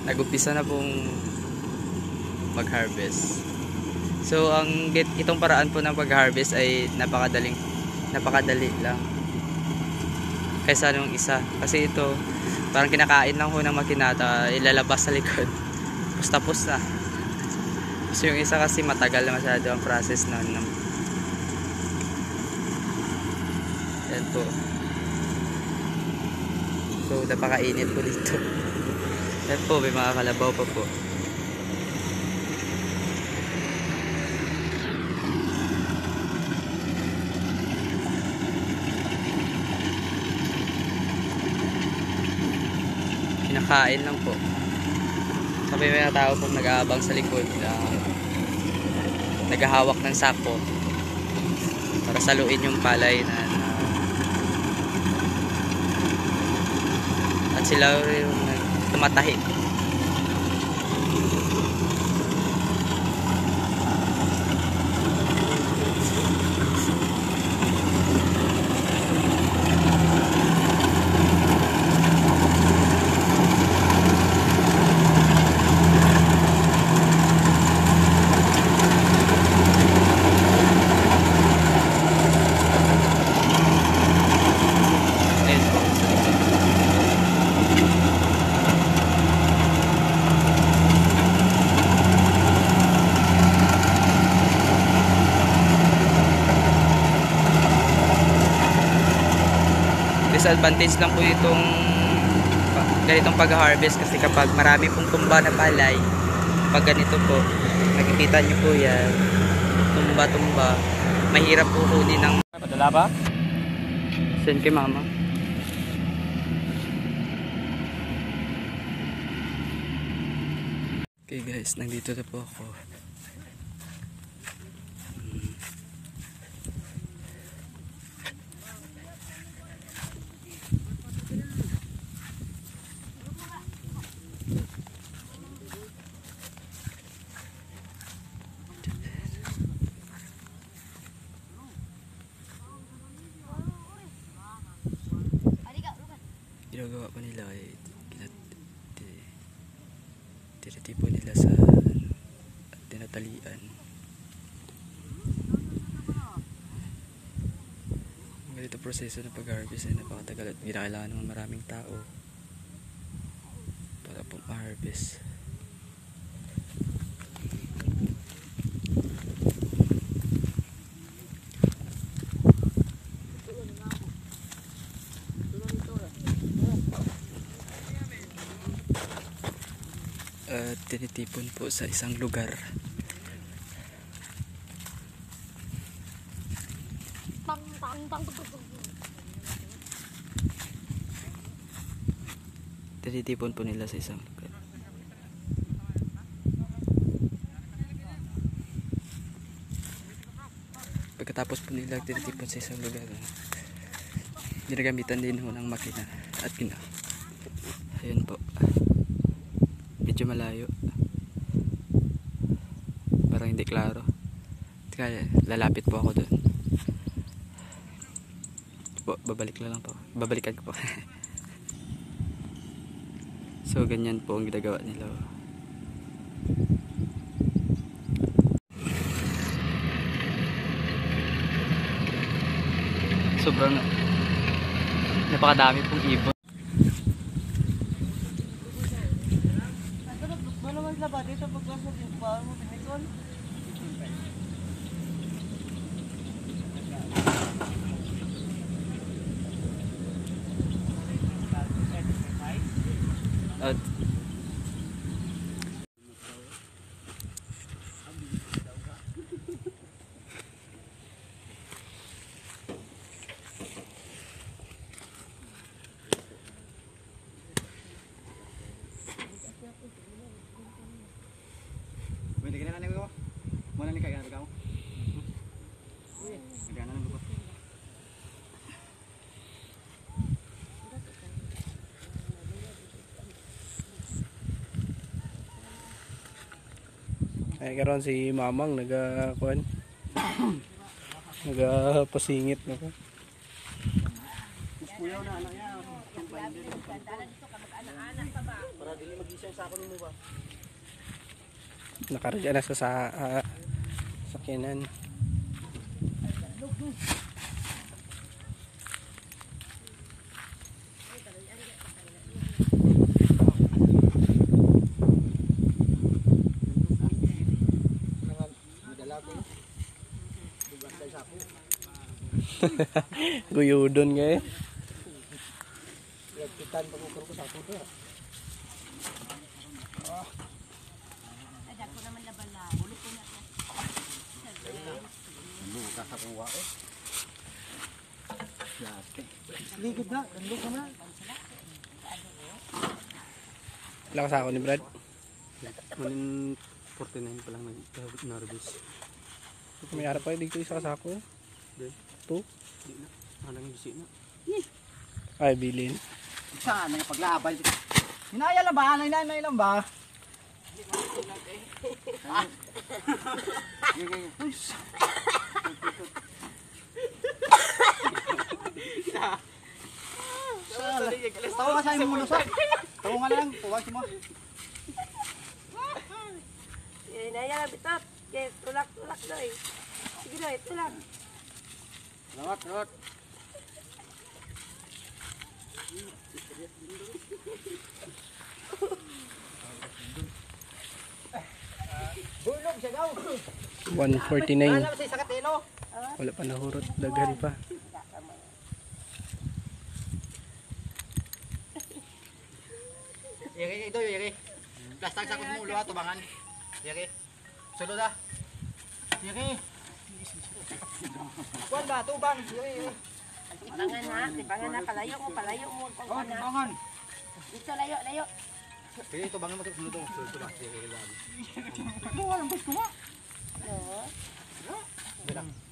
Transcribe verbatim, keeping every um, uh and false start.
nag-umpisa na pong mag-harvest. So ang itong paraan po ng pag-harvest ay napakadaling napakadali lang kaysa nung isa, kasi ito parang kinakain lang ho ng makinata, ilalabas sa likod tapos na. So yung isa kasi matagal na masyado ang process na ng... Yan po. So napakainit po dito. Yan po, may mga kalabaw pa po. Kinakain lang po. Sabi may mga tao pong nag-aabang sa likod na naghahawak ng sako para saluin yung palay na, na at sila yung tumatahi. Disadvantage lang po itong ganitong pag-harvest, kasi kapag marami pong tumba na palay, pag ganito po, nakikita nyo po yan, tumba-tumba, mahirap po kunin ng... Padala ba? Send kay mama. Okay guys, nandito na po ako. Ginagawa pa nila ay tinatipon nila sa tinatalian. Ang ganito proseso ng pag-harvest ay napakatagal at kinakailangan ng maraming tao para pong ma-harvest. At tinitipon po sa isang lugar. Tinitipon po nila sa isang lugar. Pagkatapos po nila tinitipon sa isang lugar, ginagamitan din ho ng makina at gina. Ayun po. Medyo malayo, parang hindi klaro, kaya lalapit po ako doon. Babalik na lang po, babalikan ko po. So ganyan po ang ginagawa nila. Sobrang napakadami pong ibon. Ba dito pagkasok yung bahan mo pinikon? At Pwede ka na namin ko. Muna ni kaya ka mo. Kaya na namin ko. Ay karon si Mamang naga-kuan. Naga-pasingit nako. Kuyaw na anak niya. Para dili mag-isa sa ako nimo ba. Nakarga na sa sa uh, sakyanan. Guyudon nga eh. Kitan pagukar ko sa ako to. Ano kakakuha ko? Yate. Ligid na, kando ka na. Lakas ako ni Brad. Manin forty-nine pa lang nag-nervous. May harap pa dito isa sa ako. Two. Di na. Anang bisi na. Ay, bilin. Saan ang paglaban? Hinaya lang ba? Hinaya lang ba? Ah. Tawa ka sa imong mulo sa. Tawa nga lang, tawa si mo. Naya bitot. Kaya tulak-tulak doy. Sige doy, tulak. Lawat, lawat. Bulog siya daw. one forty-nine. Alam sa sakatelo. Wala pa nahurot. Daghan pa. Yari, ito yari. Plastak sa kung mulo ha, tubangan. Yari. Sulod ha. Yari. Kuan ba, tubang. Yari, yari. Pangan na, di pangan na, palayo mo, palayo mo. Kuan, tubangan. Dito, layo, layo. Sige, tubangan mo sulod to. Sulod to ba? Yari, yari. Ano, walang bus ko ma. No. Bilang.